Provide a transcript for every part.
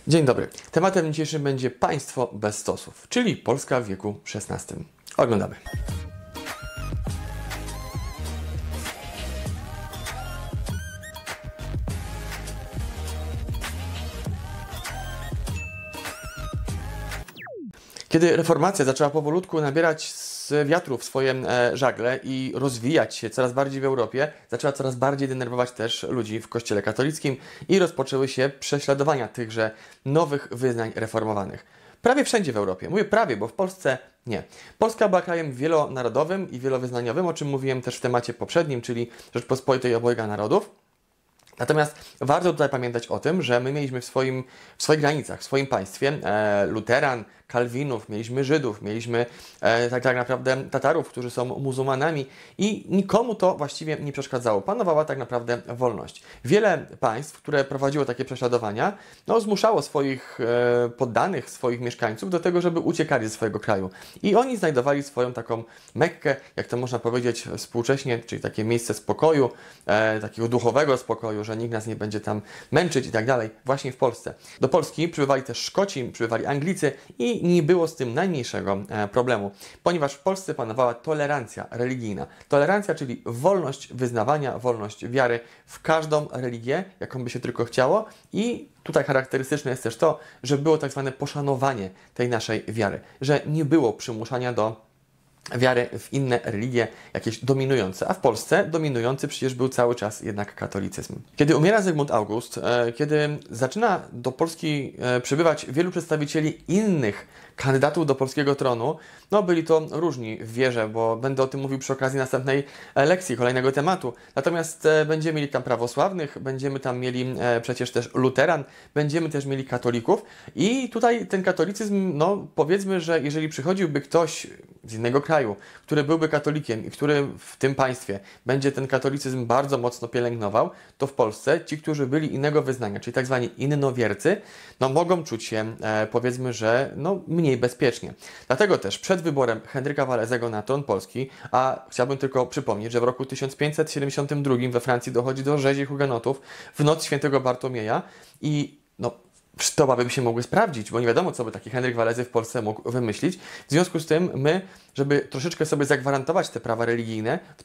Dzień dobry. Tematem dzisiejszym będzie państwo bez stosów, czyli Polska w wieku XVI. Oglądamy. Kiedy reformacja zaczęła powolutku nabierać z wiatru w swoje żagle i rozwijać się coraz bardziej w Europie, zaczęła coraz bardziej denerwować też ludzi w Kościele katolickim i rozpoczęły się prześladowania tychże nowych wyznań reformowanych. Prawie wszędzie w Europie. Mówię prawie, bo w Polsce nie. Polska była krajem wielonarodowym i wielowyznaniowym, o czym mówiłem też w temacie poprzednim, czyli Rzeczpospolitej obojga narodów. Natomiast warto tutaj pamiętać o tym, że my mieliśmy w swoich granicach, w swoim państwie luteran, kalwinów, mieliśmy Żydów, mieliśmy tak naprawdę Tatarów, którzy są muzułmanami i nikomu to właściwie nie przeszkadzało. Panowała tak naprawdę wolność. Wiele państw, które prowadziło takie prześladowania, zmuszało swoich poddanych, swoich mieszkańców do tego, żeby uciekali ze swojego kraju. I oni znajdowali swoją taką Mekkę, jak to można powiedzieć współcześnie, czyli takie miejsce spokoju, takiego duchowego spokoju, że nikt nas nie będzie tam męczyć i tak dalej, właśnie w Polsce. Do Polski przybywali też Szkoci, przybywali Anglicy i nie było z tym najmniejszego problemu, ponieważ w Polsce panowała tolerancja religijna. Tolerancja, czyli wolność wyznawania, wolność wiary w każdą religię, jaką by się tylko chciało i tutaj charakterystyczne jest też to, że było tak zwane poszanowanie tej naszej wiary, że nie było przymuszania do wiary w inne religie, jakieś dominujące, a w Polsce dominujący przecież był cały czas jednak katolicyzm. Kiedy umiera Zygmunt August, kiedy zaczyna do Polski przybywać wielu przedstawicieli innych kandydatów do polskiego tronu, byli to różni w wierze, bo będę o tym mówił przy okazji następnej lekcji, kolejnego tematu. Natomiast będziemy mieli tam prawosławnych, będziemy tam mieli przecież też luteran, będziemy też mieli katolików i tutaj ten katolicyzm, powiedzmy, że jeżeli przychodziłby ktoś z innego kraju, który byłby katolikiem i który w tym państwie będzie ten katolicyzm bardzo mocno pielęgnował, to w Polsce ci, którzy byli innego wyznania, czyli tak zwani innowiercy, mogą czuć się, powiedzmy, że mniej bezpiecznie. Dlatego też przed wyborem Henryka Walezego na tron Polski, a chciałbym tylko przypomnieć, że w roku 1572 we Francji dochodzi do rzezi hugenotów w noc świętego Bartłomieja i to by się mogły sprawdzić, bo nie wiadomo, co by taki Henryk Walezy w Polsce mógł wymyślić. W związku z tym my, żeby troszeczkę sobie zagwarantować te prawa religijne, w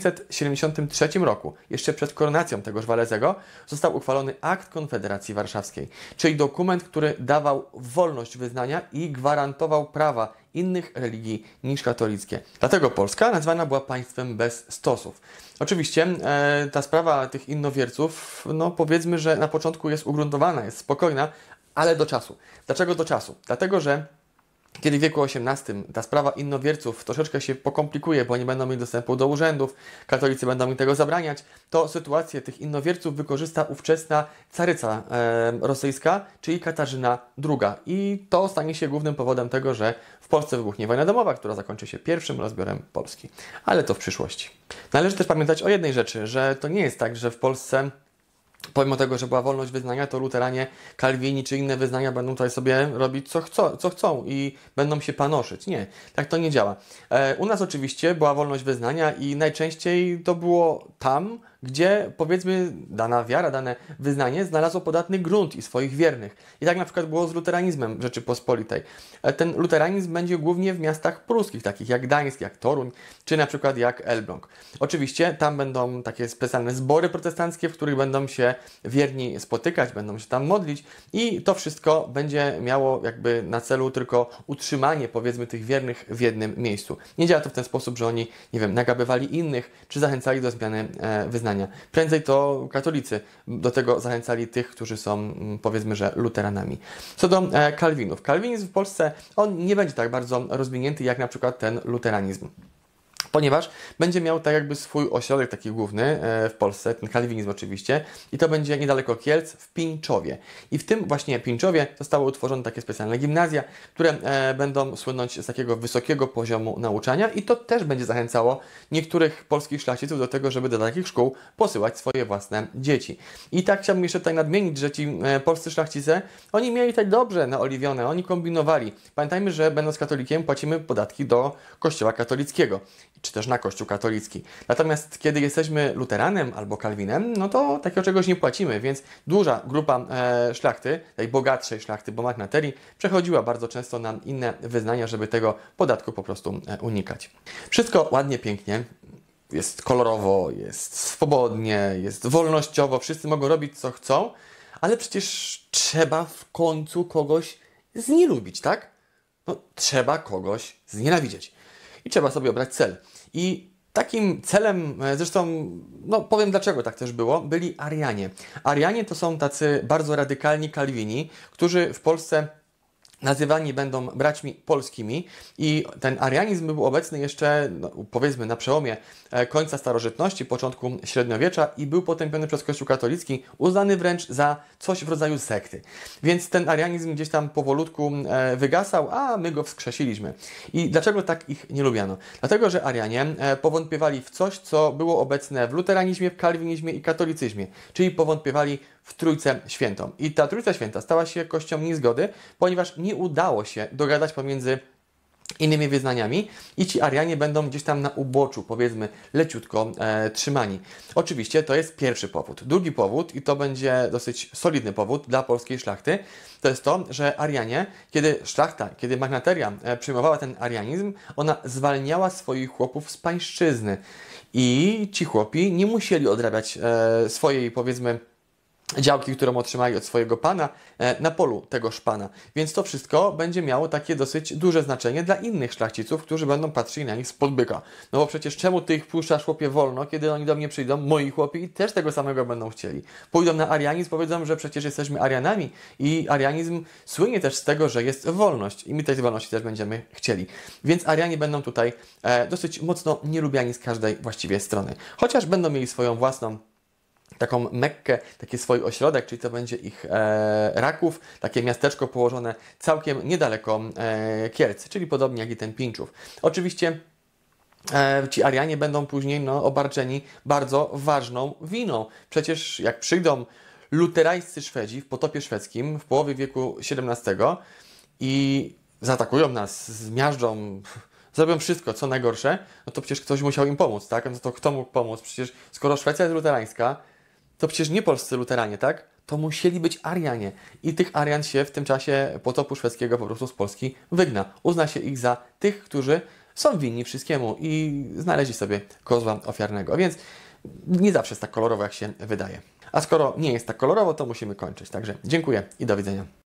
1573 roku, jeszcze przed koronacją tegoż Walezego, został uchwalony Akt Konfederacji Warszawskiej, czyli dokument, który dawał wolność wyznania i gwarantował prawa innych religii niż katolickie. Dlatego Polska nazwana była państwem bez stosów. Oczywiście ta sprawa tych innowierców, powiedzmy, że na początku jest ugruntowana, jest spokojna, ale do czasu. Dlaczego do czasu? Dlatego, że kiedy w wieku XVIII ta sprawa innowierców troszeczkę się pokomplikuje, bo nie będą mieli dostępu do urzędów, katolicy będą im tego zabraniać, to sytuację tych innowierców wykorzysta ówczesna caryca rosyjska, czyli Katarzyna II. I to stanie się głównym powodem tego, że w Polsce wybuchnie wojna domowa, która zakończy się pierwszym rozbiorem Polski. Ale to w przyszłości. Należy też pamiętać o jednej rzeczy, że to nie jest tak, że w Polsce pomimo tego, że była wolność wyznania, to luteranie, kalwini czy inne wyznania będą tutaj sobie robić co chcą i będą się panoszyć. Nie, tak to nie działa. U nas oczywiście była wolność wyznania i najczęściej to było tam, gdzie powiedzmy dana wiara, dane wyznanie znalazło podatny grunt i swoich wiernych. I tak na przykład było z luteranizmem Rzeczypospolitej. Ten luteranizm będzie głównie w miastach pruskich, takich jak Gdańsk, jak Toruń, czy na przykład jak Elbląg. Oczywiście tam będą takie specjalne zbory protestanckie, w których będą się wierni spotykać, będą się tam modlić i to wszystko będzie miało jakby na celu tylko utrzymanie, powiedzmy, tych wiernych w jednym miejscu. Nie działa to w ten sposób, że oni, nagabywali innych, czy zachęcali do zmiany wyznania. Prędzej to katolicy do tego zachęcali tych, którzy są, powiedzmy, że luteranami. Co do kalwinów. Kalwinizm w Polsce, on nie będzie tak bardzo rozwinięty jak na przykład ten luteranizm. Ponieważ będzie miał tak jakby swój ośrodek taki główny w Polsce, ten kalwinizm oczywiście, i to będzie niedaleko Kielc w Pińczowie. I w tym właśnie Pińczowie zostały utworzone takie specjalne gimnazja, które będą słynąć z takiego wysokiego poziomu nauczania i to też będzie zachęcało niektórych polskich szlachciców do tego, żeby do takich szkół posyłać swoje własne dzieci. I tak chciałbym jeszcze tutaj nadmienić, że ci polscy szlachcice, oni mieli tak dobrze naoliwione, oni kombinowali. Pamiętajmy, że będąc katolikiem płacimy podatki do kościoła katolickiego. czy też na Kościół katolicki. Natomiast kiedy jesteśmy luteranem albo kalwinem, no to takiego czegoś nie płacimy, więc duża grupa szlachty, tej bogatszej szlachty, bo magnaterii, przechodziła bardzo często na inne wyznania, żeby tego podatku po prostu unikać. Wszystko ładnie, pięknie, jest kolorowo, jest swobodnie, jest wolnościowo, wszyscy mogą robić co chcą, ale przecież trzeba w końcu kogoś znielubić, tak? No, trzeba kogoś znienawidzieć. I trzeba sobie obrać cel. I takim celem, zresztą, no powiem dlaczego tak też było, byli Arianie. Arianie to są tacy bardzo radykalni kalwini, którzy w Polsce nazywani będą braćmi polskimi i ten arianizm był obecny jeszcze, no, powiedzmy, na przełomie końca starożytności, początku średniowiecza i był potępiony przez Kościół katolicki, uznany wręcz za coś w rodzaju sekty. Więc ten arianizm gdzieś tam powolutku wygasał, a my go wskrzesiliśmy. I dlaczego tak ich nie lubiano? Dlatego, że Arianie powątpiewali w coś, co było obecne w luteranizmie, w kalwinizmie i katolicyzmie, czyli powątpiewali w Trójcę Świętą. I ta Trójca Święta stała się kością niezgody, ponieważ nie udało się dogadać pomiędzy innymi wyznaniami i ci Arianie będą gdzieś tam na uboczu, powiedzmy, leciutko trzymani. Oczywiście to jest pierwszy powód. Drugi powód, i to będzie dosyć solidny powód dla polskiej szlachty, to jest to, że Arianie, kiedy szlachta, kiedy magnateria przyjmowała ten arianizm, ona zwalniała swoich chłopów z pańszczyzny i ci chłopi nie musieli odrabiać swojej, powiedzmy, działki, którą otrzymali od swojego pana na polu tegoż pana. Więc to wszystko będzie miało takie dosyć duże znaczenie dla innych szlachciców, którzy będą patrzyli na nich spod byka. No bo przecież czemu ty ich puszczasz, chłopie, wolno, kiedy oni do mnie przyjdą, moi chłopi, i też tego samego będą chcieli. Pójdą na arianizm, powiedzą, że przecież jesteśmy Arianami i arianizm słynie też z tego, że jest wolność i my tej wolności też będziemy chcieli. Więc Arianie będą tutaj dosyć mocno nielubiani z każdej właściwie strony. Chociaż będą mieli swoją własną taką Mekkę, taki swój ośrodek, czyli to będzie ich Raków, takie miasteczko położone całkiem niedaleko Kielc, czyli podobnie jak i ten Pińczów. Oczywiście ci Arianie będą później obarczeni bardzo ważną winą. Przecież jak przyjdą luterańscy Szwedzi w potopie szwedzkim w połowie wieku XVII i zaatakują nas, zmiażdżą, zrobią wszystko, co najgorsze, no to przecież ktoś musiał im pomóc, tak? No to kto mógł pomóc? Przecież skoro Szwecja jest luterańska, to przecież nie polscy luteranie, tak? To musieli być Arianie. I tych Arian się w tym czasie potopu szwedzkiego po prostu z Polski wygna. Uzna się ich za tych, którzy są winni wszystkiemu i znaleźli sobie kozła ofiarnego. Więc nie zawsze jest tak kolorowo, jak się wydaje. A skoro nie jest tak kolorowo, to musimy kończyć. Także dziękuję i do widzenia.